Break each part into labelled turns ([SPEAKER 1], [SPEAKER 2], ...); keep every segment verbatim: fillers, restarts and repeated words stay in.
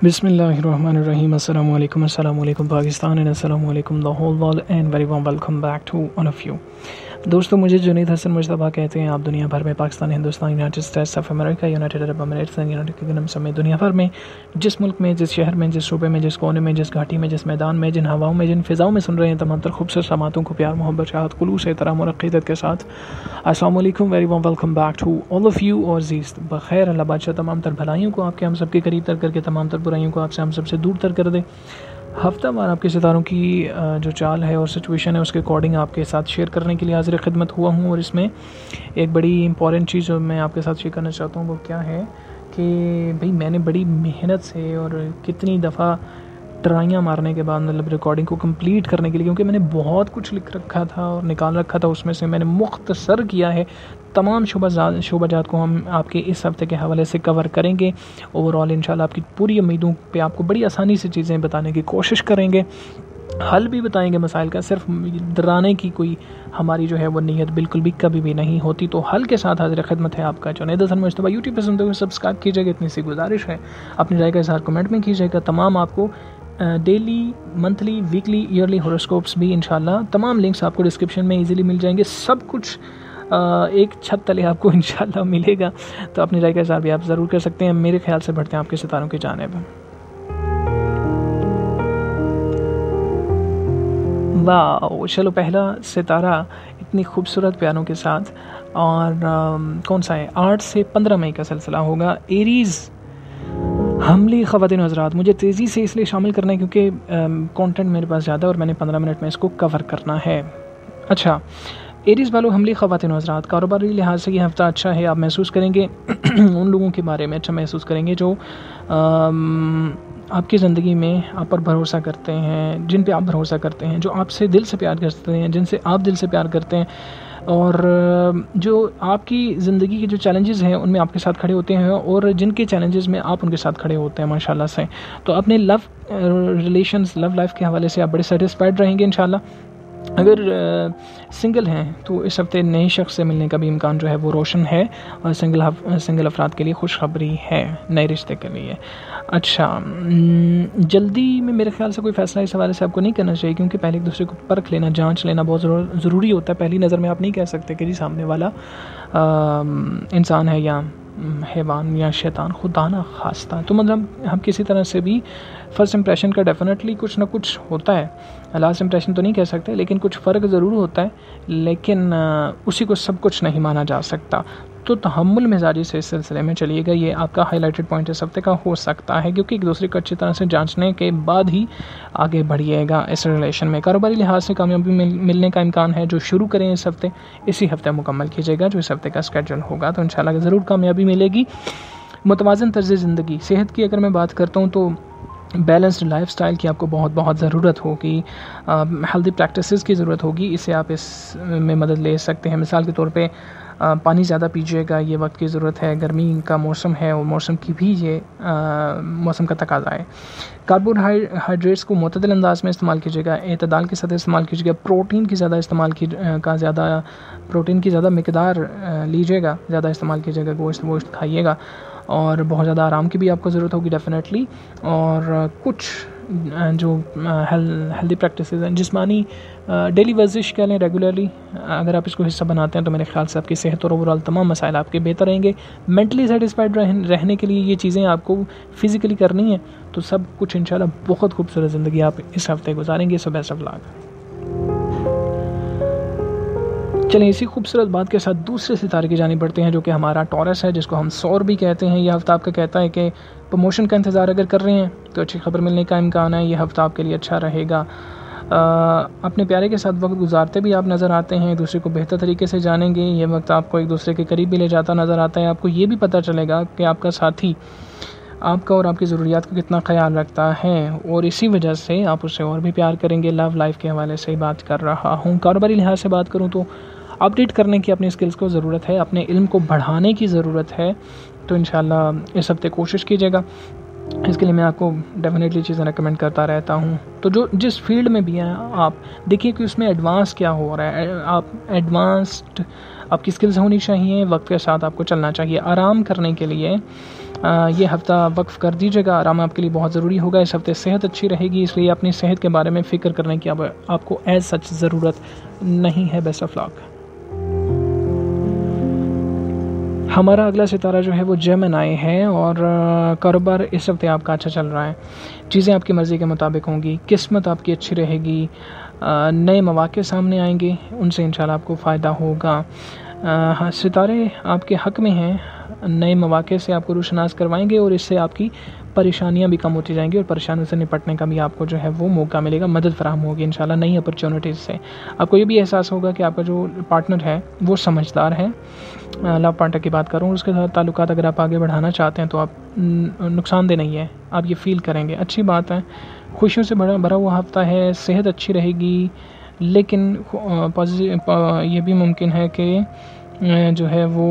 [SPEAKER 1] Bismillahirrahmanirrahim. Assalamu alaikum. Assalamu alaikum Pakistan and assalamu alaikum the whole world and very warm welcome back to one of you. दोस्तों, मुझे जुनैद हसन मुश्तबा कहते हैं। आप दुनिया भर में Pakistan, Hindustan, United States of America, United Arab अमीरात, यूनाइटेड किंगडम समेत दुनिया भर में जिस मुल्क में, जिस शहर में, जिस सूबे में, जिस कोने में, जिस घाटी में, जिस मैदान में, जिन हवाओं में, जिन फ़िज़ाओं में सुन रहे हैं, तमाम तर खूबसूरत समातों को प्यार, मोहब्बत, चाहत, खुलूस, एहतराम और अक़ीदत के साथ अस्सलामु अलैकुम, very warm welcome back to all of you. और जीज़ बख़ैर, अल्लाह बादशाह तमाम तर भलाइयों को आपके हम सबके करीब तर करके तमाम तर बुराइयों को आपसे हम सबसे दूर तर कर दे। हफ्ता वार आपके सितारों की जो चाल है और सिचुएशन है उसके अकॉर्डिंग आपके साथ शेयर करने के लिए हाज़िर खिदमत हुआ हूँ। और इसमें एक बड़ी इंपॉर्टेंट चीज़ जो मैं आपके साथ शेयर करना चाहता हूँ वो क्या है कि भाई मैंने बड़ी मेहनत से और कितनी दफ़ा ट्राइयाँ मारने के बाद मतलब रिकॉर्डिंग को कंप्लीट करने के लिए, क्योंकि मैंने बहुत कुछ लिख रखा था और निकाल रखा था, उसमें से मैंने मुख्तसर किया है। तमाम शोबाजात शोबाजात को हम आपके इस हफ़्ते के हवाले से कवर करेंगे। ओवरऑल इंशाल्लाह आपकी पूरी उम्मीदों पे आपको बड़ी आसानी से चीज़ें बताने की कोशिश करेंगे, हल भी बताएंगे मसाइल का। सिर्फ डराने की कोई हमारी जो है वो नीयत बिल्कुल भी कभी भी नहीं होती। तो हल के साथ हाज़िर खिदमत है आपका जुनैद हसन मुश्तबा। यूट्यूब पर सुनते हुए सब्सक्राइब कीजिएगा, इतनी सी गुजारिश है। अपनी राय का इज़हार कमेंट में कीजिएगा। तमाम आपको daily, monthly, weekly, yearly horoscopes भी इंशाल्लाह तमाम लिंक्स आपको डिस्क्रिप्शन में इजीली मिल जाएंगे। सब कुछ आ, एक छत तले आपको इंशाल्लाह मिलेगा। तो अपनी राय का इज़हार भी आप ज़रूर कर सकते हैं। मेरे ख्याल से बढ़ते हैं आपके सितारों की जानिब। वाह, चलो पहला सितारा इतनी खूबसूरत प्यारों के साथ, और आ, कौन सा है, आठ से पंद्रह मई का सिलसिला होगा। एरीज़ हमली ख़वातीन हज़रात, मुझे तेज़ी से इसलिए शामिल करना है क्योंकि कंटेंट मेरे पास ज़्यादा और मैंने पंद्रह मिनट में इसको कवर करना है। अच्छा, एरीज़ वालों, हमली ख़वातीन हज़रात, कारोबारी लिहाज से ये हफ़्ता अच्छा है। आप महसूस करेंगे उन लोगों के बारे में अच्छा महसूस करेंगे जो आम, आपकी ज़िंदगी में आप पर भरोसा करते हैं, जिन पे आप भरोसा करते हैं, जो आपसे दिल से प्यार करते हैं, जिनसे आप दिल से प्यार करते हैं, और जो आपकी ज़िंदगी के जो चैलेंजेस हैं उनमें आपके साथ खड़े होते हैं, और जिनके चैलेंजेस में आप उनके साथ खड़े होते हैं माशाल्लाह से। तो अपने लव रिलेशंस, लव लाइफ के हवाले से आप बड़े सेटिस्फाइड रहेंगे इंशाल्लाह। अगर सिंगल हैं तो इस हफ्ते नए शख्स से मिलने का भी इम्कान जो है वो रोशन है, और सिंगल सिंगल अफराद के लिए खुशखबरी है नए रिश्ते के लिए। अच्छा, जल्दी में मेरे ख्याल से कोई फ़ैसला इस हवाले से आपको नहीं करना चाहिए, क्योंकि पहले एक दूसरे को परख लेना, जांच लेना बहुत ज़रूरी होता है। पहली नज़र में आप नहीं कह सकते कि जी सामने वाला इंसान है या हैवान या शैतान, खुदा ना खास्ता। तो मतलब हम किसी तरह से भी फ़र्स्ट इंप्रेशन का डेफिनेटली कुछ ना कुछ होता है, लास्ट इंप्रेशन तो नहीं कह सकते, लेकिन कुछ फ़र्क ज़रूर होता है, लेकिन उसी को सब कुछ नहीं माना जा सकता। तो तहम्मुल मिजाजी से इस सिलसिले में चलिएगा, ये आपका हाईलाइटेड पॉइंट इस हफ्ते का हो सकता है, क्योंकि एक दूसरे को अच्छी तरह से जांचने के बाद ही आगे बढ़िएगा इस रिलेशन में। कारोबारी लिहाज से कामयाबी मिल, मिलने का इम्कान है। जो शुरू करें इस हफ्ते, इसी हफ्ते मुकम्मल कीजिएगा जो इस हफ्ते का स्केड्यूल होगा, तो इंशाल्लाह ज़रूर कामयाबी मिलेगी। मुतवाज़न तर्ज़ ज़िंदगी, सेहत की अगर मैं बात करता हूँ तो बैलेंस्ड लाइफ स्टाइल की आपको बहुत बहुत ज़रूरत होगी, हेल्दी प्रैक्टिसेस की ज़रूरत होगी। इससे आप इस में मदद ले सकते हैं। मिसाल के तौर पे आ, पानी ज़्यादा पीजिएगा, ये वक्त की ज़रूरत है। गर्मी का मौसम है और मौसम की भी ये आ, मौसम का तकाज़ा है। कार्बोहाइड्रेट्स को मुतदल अंदाज में इस्तेमाल कीजिएगा, एतदाल के साथ इस्तेमाल कीजिएगा। प्रोटीन की ज़्यादा इस्तेमाल की का ज़्यादा प्रोटीन की ज़्यादा मिकदार लीजिएगा, ज़्यादा इस्तेमाल कीजिएगा। गोश्त वोश्त खाइएगा, और बहुत ज़्यादा आराम की भी आपको ज़रूरत होगी डेफिनेटली। और कुछ जो हेल्दी प्रैक्टिसेस हैं, जिस्मानी डेली वर्जिश कह लें, रेगुलरली अगर आप इसको हिस्सा बनाते हैं तो मेरे ख्याल से आपकी सेहत और ओवरऑल तमाम मसाइल आपके बेहतर रहेंगे। मेंटली सेटिस्फाइड रहने के लिए ये चीज़ें आपको फिज़िकली करनी है, तो सब कुछ इंशाल्लाह बहुत खूबसूरत ज़िंदगी आप इस हफ्ते गुजारेंगे। So best of luck. चलें, इसी खूबसूरत बात के साथ दूसरे सितारे की जानी बढ़ते हैं, जो कि हमारा टॉरस है, जिसको हम सौर भी कहते हैं। यह हफ्ता आपका कहता है कि प्रमोशन का इंतज़ार अगर कर रहे हैं तो अच्छी खबर मिलने का इम्कान है। यह हफ्ता आपके लिए अच्छा रहेगा। आ, अपने प्यारे के साथ वक्त गुजारते भी आप नज़र आते हैं, एक दूसरे को बेहतर तरीके से जानेंगे। ये वक्त आपको एक दूसरे के करीब भी ले जाता नज़र आता है। आपको ये भी पता चलेगा कि आपका साथी आपका और आपकी ज़रूरियात का कितना ख्याल रखता है, और इसी वजह से आप उससे और भी प्यार करेंगे। लव लाइफ के हवाले से ही बात कर रहा हूँ। कारोबारी लिहाज से बात करूँ तो अपडेट करने की अपनी स्किल्स को ज़रूरत है, अपने इल्म को बढ़ाने की ज़रूरत है। तो इंशाल्लाह इस हफ्ते कोशिश कीजिएगा। इसके लिए मैं आपको डेफिनेटली चीज़ें रिकमेंड करता रहता हूँ। तो जो जिस फील्ड में भी हैं आप देखिए कि उसमें एडवांस क्या हो रहा है। आप एडवांस्ड आपकी स्किल्स होनी चाहिए, वक्त के साथ आपको चलना चाहिए। आराम करने के लिए आ, ये हफ़्ता वक्फ़ कर दीजिएगा, आराम आपके लिए बहुत ज़रूरी होगा। इस हफ़्ते सेहत अच्छी रहेगी, इसलिए अपनी सेहत के बारे में फ़िक्र करने की अब आपको एज सच ज़रूरत नहीं है। Best of luck. हमारा अगला सितारा जो है वो जेमिनी है और कारोबार इस हफ्ते आपका अच्छा चल रहा है। चीज़ें आपकी मर्ज़ी के मुताबिक होंगी, किस्मत आपकी अच्छी रहेगी, नए मौक़े सामने आएंगे, उनसे इंशाल्लाह आपको फ़ायदा होगा। हाँ, सितारे आपके हक़ में हैं, नए मौक़े से आपको रूशनास करवाएंगे और इससे आपकी परेशानियां भी कम होती जाएंगी और परेशानियों से निपटने का भी आपको जो है वो मौका मिलेगा, मदद फराहम होगी इंशाल्लाह नई अपॉर्चुनिटीज़ से। आपको ये भी एहसास होगा कि आपका जो पार्टनर है वो समझदार है। लव पार्टनर की बात करूँ, उसके साथ ताल्लुकात अगर आप आगे बढ़ाना चाहते हैं तो आप नुकसानदेह नहीं है, आप ये फ़ील करेंगे। अच्छी बात है, खुशियों से भरा भरा हुआ हफ्ता है, सेहत अच्छी रहेगी, लेकिन पॉजिटिव ये भी मुमकिन है कि जो है वो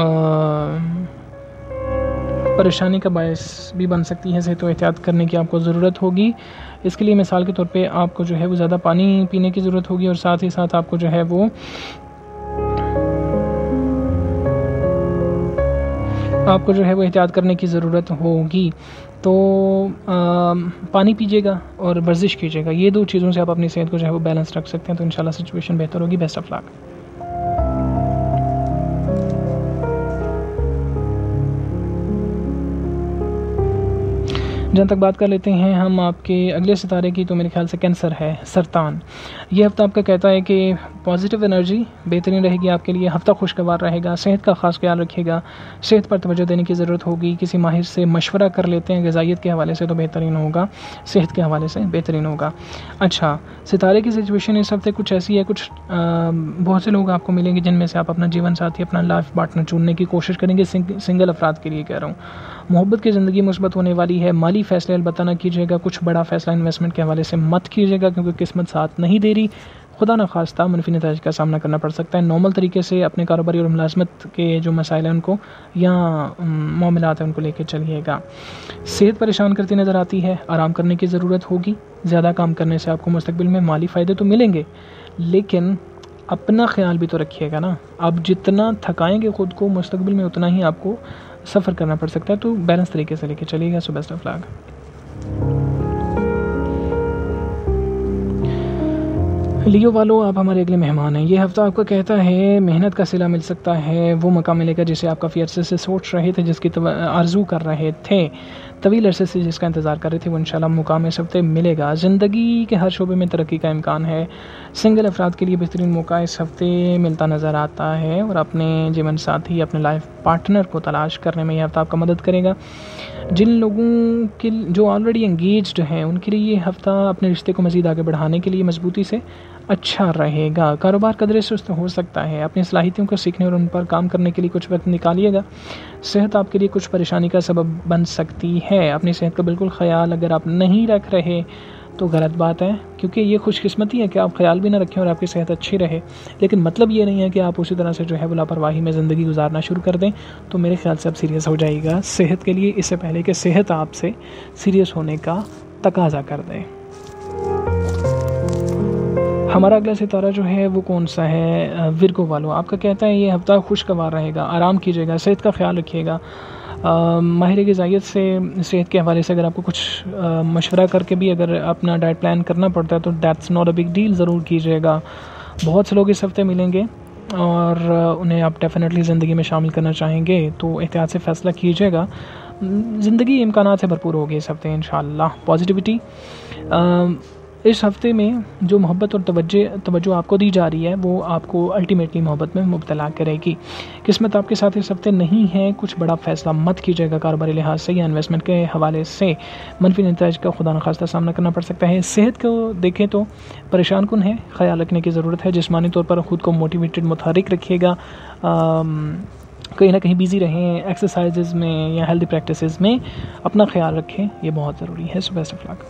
[SPEAKER 1] परेशानी का बायस भी बन सकती है, से तो एहतियात करने की आपको ज़रूरत होगी। इसके लिए मिसाल के तौर पे आपको जो है वो ज़्यादा पानी पीने की ज़रूरत होगी और साथ ही साथ आपको जो है वो आपको जो है वो एहतियात करने की ज़रूरत होगी। तो आ, पानी पीजिएगा और वर्जिश कीजिएगा, ये दो चीज़ों से आप अपनी सेहत को जो है वो बैलेंस रख सकते हैं, तो इंशाल्लाह सिचुएशन बेहतर होगी। Best of luck. जहाँ तक बात कर लेते हैं हम आपके अगले सितारे की, तो मेरे ख्याल से कैंसर है, सरतान। ये हफ्ता आपका कहता है कि पॉजिटिव एनर्जी बेहतरीन रहेगी आपके लिए, हफ्ता खुशगवार रहेगा, सेहत का ख़ास ख्याल रखिएगा, सेहत पर तवज्जो देने की ज़रूरत होगी। किसी माहिर से मशवरा कर लेते हैं ग़िज़ाइयत के हवाले से तो बेहतरीन होगा, सेहत के हवाले से बेहतरीन होगा। अच्छा, सितारे की सिचुएशन इस हफ्ते कुछ ऐसी है, कुछ आ, बहुत से लोग आपको मिलेंगे जिनमें से आप अपना जीवन साथी, अपना लाइफ पार्टनर चुनने की कोशिश करेंगे। सिंग, सिंगल अफराद के लिए कह रहा हूँ। मोहब्बत की ज़िंदगी मुस्बत होने वाली है। माली फ़ैसले अलबत्ता ना कीजिएगा, कुछ बड़ा फ़ैसला इन्वेस्टमेंट के हवाले से मत कीजिएगा, क्योंकि किस्मत साथ नहीं दे रही। खुदा न खास्ता मनफी नताइज का सामना करना पड़ सकता है। नॉर्मल तरीके से अपने कारोबारी और मुलाजमत के जो मसाइल हैं उनको या मामलात हैं उनको लेकर चलिएगा। सेहत परेशान करती नज़र आती है, आराम करने की ज़रूरत होगी। ज़्यादा काम करने से आपको मुस्तकबिल में माली फ़ायदे तो मिलेंगे, लेकिन अपना ख्याल भी तो रखिएगा ना। आप जितना थकाएंगे ख़ुद को, मुस्तकबिल में उतना ही आपको सफ़र करना पड़ सकता है, तो बैलेंस तरीके से लेके चलिएगा। So best of luck. Leo वालों, आप हमारे अगले मेहमान हैं। ये हफ्ता आपको कहता है मेहनत का सिला मिल सकता है, वो मकाम मिलेगा जिसे आप काफ़ी अरसे से सोच रहे थे, जिसकी आरजू कर रहे थे, तवील अरसे से जिसका इंतज़ार कर रहे थे, वो इंशाल्लाह मुकाम इस हफ्ते मिलेगा। ज़िंदगी के हर शोबे में तरक्की का इम्कान है। सिंगल अफराद के लिए बेहतरीन मौका इस हफ्ते मिलता नज़र आता है और अपने जीवन साथी, अपने लाइफ पार्टनर को तलाश करने में यह हफ्ता आपका मदद करेगा। जिन लोगों के जो ऑलरेडी एंगेज्ड हैं उनके लिए ये हफ्ता अपने रिश्ते को मज़ीद आगे बढ़ाने के लिए मजबूती से अच्छा रहेगा। कारोबार कदरे सुस्त हो सकता है, अपनी सलाहियतों को सीखने और उन पर काम करने के लिए कुछ वक्त निकालिएगा। सेहत आपके लिए कुछ परेशानी का सबब बन सकती है। अपनी सेहत का बिल्कुल ख्याल अगर आप नहीं रख रहे तो गलत बात है, क्योंकि ये खुशकिस्मती है कि आप ख्याल भी ना रखें और आपकी सेहत अच्छी रहे, लेकिन मतलब ये नहीं है कि आप उसी तरह से जो है वो लापरवाही में ज़िंदगी गुजारना शुरू कर दें। तो मेरे ख्याल से आप सीरियस हो जाइएगा सेहत के लिए, इससे पहले कि सेहत आपसे सीरियस होने का तकाजा कर दें। हमारा अगला सितारा जो है वो कौन सा है? विर्गो वालों, आपका कहता है ये हफ्ता खुशगवार रहेगा, आराम कीजिएगा, सेहत का ख्याल रखिएगा। माहिर ग़िज़ाइयत से सेहत के हवाले से अगर आपको कुछ आ, मशवरा करके भी अगर अपना डाइट प्लान करना पड़ता है तो that's not a big deal, ज़रूर कीजिएगा। बहुत से लोग इस हफ्ते मिलेंगे और उन्हें आप डेफिनेटली ज़िंदगी में शामिल करना चाहेंगे, तो एहतियात से फ़ैसला कीजिएगा। ज़िंदगी इम्कानात से भरपूर होगी इस हफ्ते इंशाअल्लाह। पॉजिटिविटी, इस हफ्ते में जो मोहब्बत और तवज्जो तवज्जो आपको दी जा रही है वो आपको अल्टीमेटली मोहब्बत में मुब्तला करेगी। किस्मत आपके साथ इस हफ्ते नहीं है, कुछ बड़ा फैसला मत कीजिएगा कारोबारी लिहाज से या इन्वेस्टमेंट के हवाले से, मनफी नतीजे का खुदा न खास्ता सामना करना पड़ सकता है। सेहत को देखें तो परेशान कुन है, ख्याल रखने की ज़रूरत है। जिस्मानी तौर पर ख़ुद को मोटिवेटेड मुतहरिक रखिएगा, कहीं ना कहीं बिज़ी रहें एक्सरसाइजेज़ में या हेल्दी प्रैक्टिसेस में, अपना ख्याल रखें, ये बहुत ज़रूरी है। So best of luck.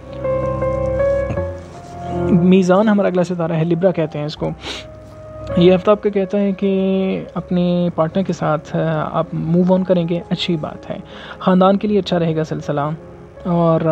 [SPEAKER 1] मीज़ान हमारा अगला सितारा है, लिब्रा कहते हैं इसको। ये हफ्ता आपका कहता है कि अपने पार्टनर के साथ आप मूव ऑन करेंगे, अच्छी बात है। ख़ानदान के लिए अच्छा रहेगा सिलसिला और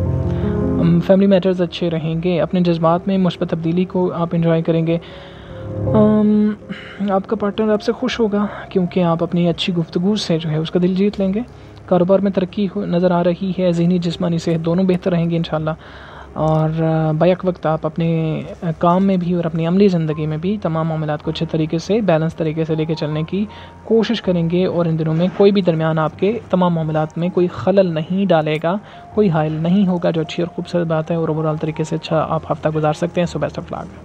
[SPEAKER 1] फैमिली मैटर्स अच्छे रहेंगे। अपने जज्बात में मुस्बत तब्दीली को आप एंजॉय करेंगे। अम, आपका पार्टनर आपसे खुश होगा क्योंकि आप अपनी अच्छी गुफ्तगू से जो है उसका दिल जीत लेंगे। कारोबार में तरक्की नज़र आ रही है, ज़हनी जिस्मानी सेहत दोनों बेहतर रहेंगी इंशाल्लाह। और बैक वक्त आप अपने काम में भी और अपनी अमली ज़िंदगी में भी तमाम मामलात को अच्छे तरीके से बैलेंस तरीके से लेके चलने की कोशिश करेंगे। और इन दिनों में कोई भी दरमियान आपके तमाम मामलात में कोई खलल नहीं डालेगा, कोई हायल नहीं होगा, जो अच्छी और खूबसूरत बात है। और ओवरऑल तरीके से अच्छा आप हफ्ता गुजार सकते हैं। So best of luck.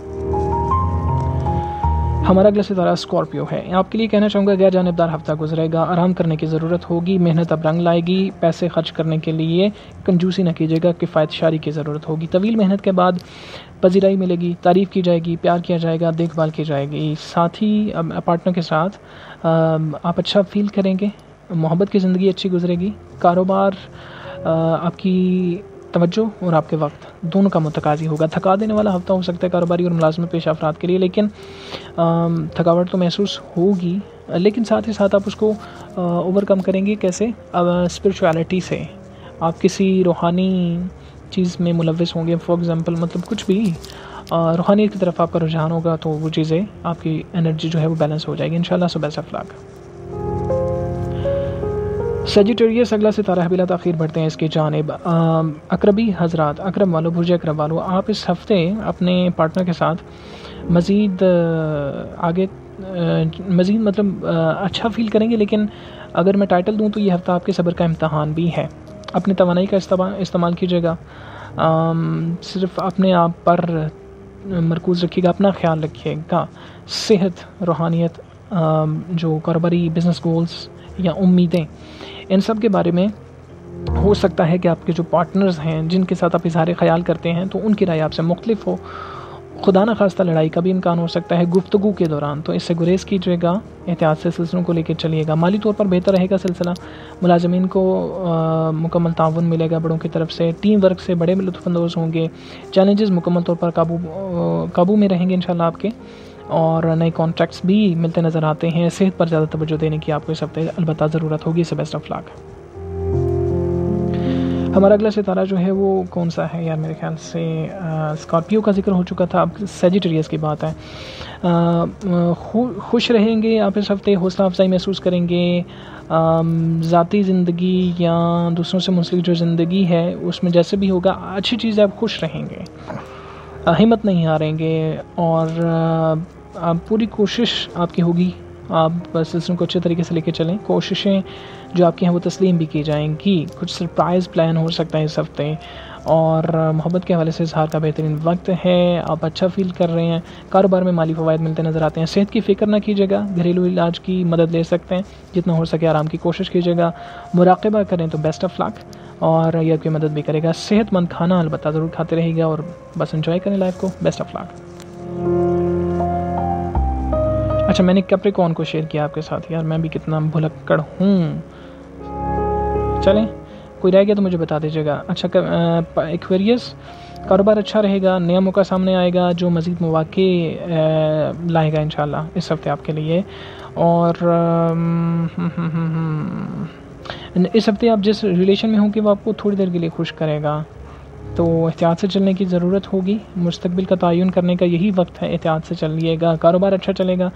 [SPEAKER 1] हमारा अगला सितारा स्कॉर्पियो है। आपके लिए कहना चाहूँगा गैर जानिबदार हफ्ता गुजरेगा, आराम करने की ज़रूरत होगी, मेहनत अब रंग लाएगी, पैसे खर्च करने के लिए कंजूसी न कीजिएगा, किफ़ायत शारी की ज़रूरत होगी। तवील मेहनत के बाद पजीराई मिलेगी, तारीफ़ की जाएगी, प्यार किया जाएगा, देखभाल की जाएगी। साथ ही पार्टनर के साथ आप अच्छा फील करेंगे, मोहब्बत की ज़िंदगी अच्छी गुजरेगी। कारोबार आपकी तवज्जो और आपके वक्त दोनों का मुतकाज़ी होगा। थका देने वाला हफ्ता हो सकता है कारोबारी और मुलाजमत पेशा अफराद के लिए, लेकिन थकावट तो महसूस होगी, लेकिन साथ ही साथ आप उसको ओवरकम करेंगे। कैसे? स्पिरिचुअलिटी से आप किसी रूहानी चीज़ में मुलव्वस होंगे। फॉर एग्ज़ाम्पल मतलब कुछ भी रूहानियत की तरफ आपका रुझान होगा तो वो चीज़ें आपकी एनर्जी जो है वो बैलेंस हो जाएगी इंशाल्लाह। So best of luck. Sagittarius अगला सितारा है। बिला ताख़ीर बढ़ते हैं इसकी जानिब। अकरबी हजरात, अकरम वालों, बुर्ज अकरम वालों, आप इस हफ़्ते अपने पार्टनर के साथ मज़ीद आगे मज़ीद मतलब अच्छा फ़ील करेंगे। लेकिन अगर मैं टाइटल दूं तो ये हफ़्ता आपके सब्र का इम्तहान भी है। अपनी तवानाई का इस्तेमाल कीजिएगा, सिर्फ अपने आप पर मरकूज़ रखिएगा, अपना ख्याल रखिएगा। सेहत, रूहानियत, जो कारोबारी बिज़नेस गोल्स या उम्मीदें, इन सब के बारे में हो सकता है कि आपके जो पार्टनर्स हैं जिनके साथ आप इज़हार ख्याल करते हैं तो उनकी राय आपसे मुख्तलिफ हो। खुदा न खास्ता लड़ाई का भी इम्कान हो सकता है गुफ्तगू के दौरान, तो इससे गुरेज़ कीजिएगा, एहतियात से सिलसिलों को लेकर चलिएगा। माली तौर पर बेहतर रहेगा सिलसिला, मुलाजमीन को आ, मुकम्मल ताउन मिलेगा बड़ों की तरफ से, टीम वर्क से बड़े लुत्फ़अंदोज़ होंगे। चैलेंजेस मुकम्मल तौर पर काबू काबू में रहेंगे इंशाल्लाह आपके, और नए कॉन्ट्रैक्ट्स भी मिलते नज़र आते हैं। सेहत पर ज़्यादा तवज्जो देने की आपको इस हफ्ते अलबत्ता ज़रूरत होगी। So best of luck. हमारा अगला सितारा जो है वो कौन सा है यार? मेरे ख्याल से स्कॉर्पियो का जिक्र हो चुका था, अब सजिटेरियस की बात है। खु, खुश रहेंगे आप इस हफ्ते, हौसला अफजाई महसूस करेंगे। ज़ाती ज़िंदगी या दूसरों से मुंसलिक जो ज़िंदगी है उसमें जैसे भी होगा अच्छी चीज़ है, आप खुश रहेंगे, हिम्मत नहीं हारेंगे, और आप पूरी कोशिश आपकी होगी, आप सिलसिलों को अच्छे तरीके से लेके चलें। कोशिशें जो आपकी हैं वो तस्लीम भी की जाएंगी। कुछ सरप्राइज़ प्लान हो सकता है इस हफ्ते, और मोहब्बत के हवाले से इज़हार का बेहतरीन वक्त है। आप अच्छा फील कर रहे हैं, कारोबार में माली फ़वाइद मिलते नज़र आते हैं। सेहत की फ़िक्र ना कीजिएगा, घरेलू इलाज की मदद ले सकते हैं, जितना हो सके आराम की कोशिश कीजिएगा। मुराक़बा करें तो बेस्ट ऑफ लक, और ये आपकी मदद भी करेगा। सेहतमंद खाना अलबत्ता ज़रूर खाते रहेगा, और बस एंजॉय करें लाइफ को। Best of luck. अच्छा, मैंने कैप्रिकॉर्न को शेयर किया आपके साथ, यार मैं भी कितना भुलक्कड़ हूँ। चलें, कोई रह गया तो मुझे बता दीजिएगा। अच्छा, एक्वेरियस, कारोबार अच्छा रहेगा, नया मौका सामने आएगा जो मज़ीद मौक़े लाएगा इंशाल्लाह इस हफ्ते आपके लिए। और इस हफ्ते आप जिस रिलेशन में होंगे वो आपको थोड़ी देर के लिए खुश करेगा, तो एहतियात से चलने की ज़रूरत होगी। मुस्तकबिल का तयन करने का यही वक्त है, एहतियात से चलिएगा। कारोबार अच्छा चलेगा,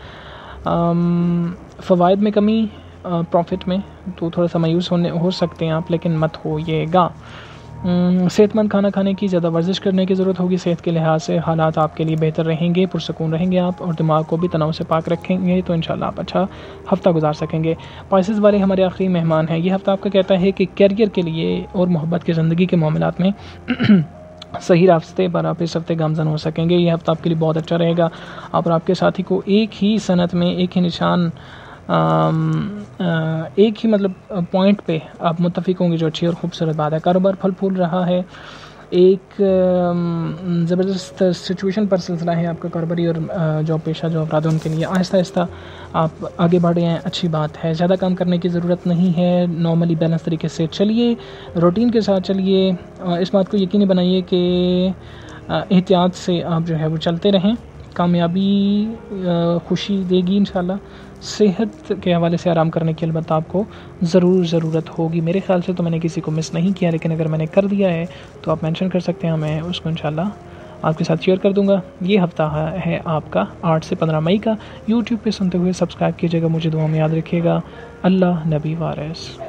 [SPEAKER 1] फ़वाइद में कमी, प्रॉफिट में तो थोड़ा सा मायूस होने हो सकते हैं आप, लेकिन मत होइएगा। सेहतमंद खाना खाने की, ज़्यादा वर्जिश करने की ज़रूरत होगी। सेहत के लिहाज से हालात आपके लिए बेहतर रहेंगे, पुरसकून रहेंगे आप, और दिमाग को भी तनाव से पाक रखेंगे, तो इंशाल्लाह आप अच्छा हफ्ता गुजार सकेंगे। पाइसेस वाले हमारे आखिरी मेहमान हैं। ये हफ्ता आपका कहता है कि कैरियर के लिए और मोहब्बत की ज़िंदगी के मामलात में सही रास्ते पर आप इस हफ्ते गामजन हो सकेंगे। ये हफ्ता आपके लिए बहुत अच्छा रहेगा। आप और आपके साथी को एक ही सनत में, एक ही निशान, एक ही मतलब पॉइंट पे आप मुत्तफिक होंगे, जो अच्छी और ख़ूबसूरत बात है। कारोबार फल फूल रहा है, एक ज़बरदस्त सिचुएशन पर सिलसिला है आपका कारोबारी और जॉब पेशा जो अफराद हैं उनके लिए। आहिस्ता आहिस्ता आप आगे बढ़ रहे हैं, अच्छी बात है। ज़्यादा काम करने की ज़रूरत नहीं है, नॉर्मली बैलेंस तरीके से चलिए, रूटीन के साथ चलिए। इस बात को यकीनी बनाइए कि एहतियात से आप जो है वो चलते रहें, कामयाबी खुशी देगी इंशाल्लाह। सेहत के हवाले से आराम करने की अलबत्ता आपको ज़रूर ज़रूरत होगी। मेरे ख्याल से तो मैंने किसी को मिस नहीं किया, लेकिन अगर मैंने कर दिया है तो आप मेंशन कर सकते हैं, मैं उसको इंशाल्लाह आपके साथ शेयर कर दूंगा। ये हफ्ता है आपका आठ से पंद्रह मई का। यूट्यूब पे सुनते हुए सब्सक्राइब कीजिएगा, मुझे दुआ में याद रखिएगा। अल्लाह नबी वारिस।